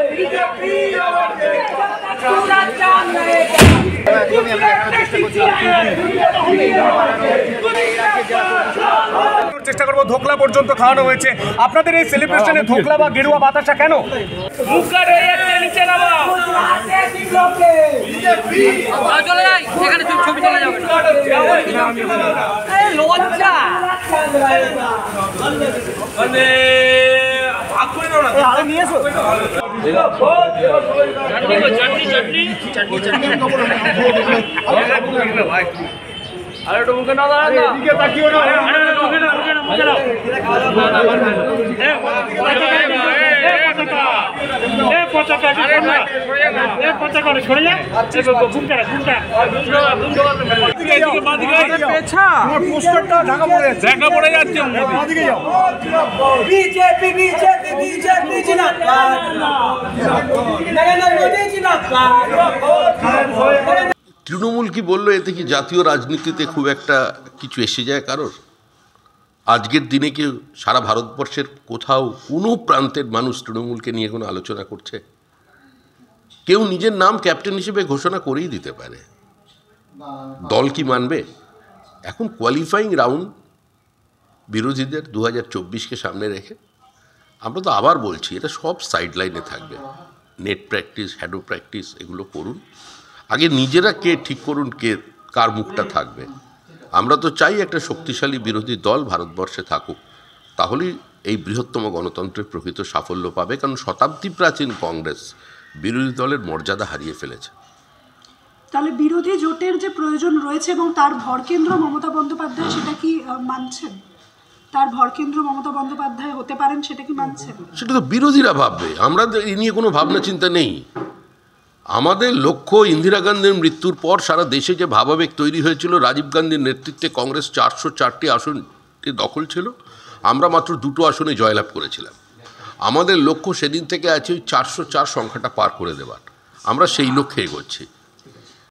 চেষ্টা করবো। ধোকলা পর্যন্ত খাওয়ানো হয়েছে। আপনাদের এই সেলিব্রেশনে ধোকলা বা গেরুয়া বাতাসা কেন? তৃণমূল কি বললো এতে কি জাতীয় রাজনীতিতে খুব একটা কিছু এসে যায় কারোর? আজকের দিনে কি সারা ভারতবর্ষের কোথাও কোনো প্রান্তের মানুষ তৃণমূলকে নিয়ে কোনো আলোচনা করছে? কেউ নিজের নাম ক্যাপ্টেন হিসেবে ঘোষণা করেই দিতে পারে। দল কি মানবে? এখন কোয়ালিফাইং রাউন্ড বিরোধীদের 2024কে সামনে রেখে আমরা তো আবার বলছি এটা সব সাইড লাইনে থাকবে। নেট প্র্যাকটিস, হ্যাডো প্র্যাকটিস এগুলো করুন। আগে নিজেরা কে ঠিক করুন কে কার মুখটা থাকবে। আমরা তো চাই একটা শক্তিশালী বিরোধী দল ভারতবর্ষে থাকুক, তাহলেই এই বৃহত্তম গণতন্ত্রের প্রকৃত সাফল্য পাবে। কারণ শতাব্দী প্রাচীন কংগ্রেস বিরোধী দলের মর্যাদা হারিয়ে ফেলেছে। তাহলে বিরোধী জোটের যে প্রয়োজন রয়েছে এবং তার ভরকেন্দ্র মমতা বন্দ্যোপাধ্যায়, সেটা কি মানছেন? তার ভরকেন্দ্র মমতা বন্দ্যোপাধ্যায় হতে পারেন, সেটা কি মানছেন? সেটা তো বিরোধীরা ভাববে, আমরা এই নিয়ে কোনো ভাবনা চিন্তা নেই। আমাদের লক্ষ্য ইন্দিরা গান্ধীর মৃত্যুর পর সারা দেশে যে ভাবাবেগ তৈরি হয়েছিল, রাজীব গান্ধীর নেতৃত্বে কংগ্রেস 404টি আসনটি দখল ছিল, আমরা মাত্র 2টো আসনে জয়লাভ করেছিলাম। আমাদের লক্ষ্য সেদিন থেকে আছে ওই 404 সংখ্যাটা পার করে দেওয়ার। আমরা সেই লক্ষ্যে এগোচ্ছি।